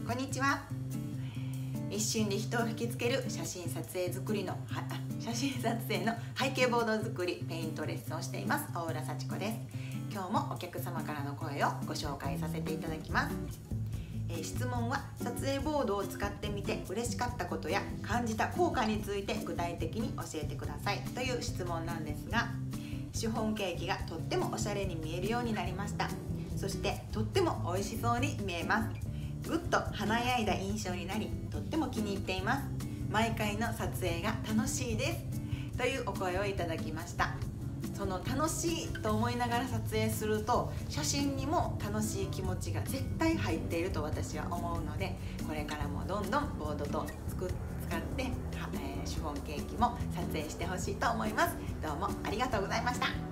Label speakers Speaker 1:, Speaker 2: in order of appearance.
Speaker 1: こんにちは。一瞬で人を引きつける写真撮影の背景ボード作りペイントレッスンをしています大浦幸子です。今日もお客様からの声をご紹介させていただきます。質問は撮影ボードを使ってみて嬉しかったことや感じた効果について具体的に教えてくださいという質問なんですが、シフォンケーキがとってもおしゃれに見えるようになりました。そしてとっても美味しそうに見えます。ぐっと華やいだ印象になり、とっても気に入っています。毎回の撮影が楽しいですというお声をいただきました。その楽しいと思いながら撮影すると写真にも楽しい気持ちが絶対入っていると私は思うので、これからもどんどんボードと使ってシフォンケーキも撮影してほしいと思います。どうもありがとうございました。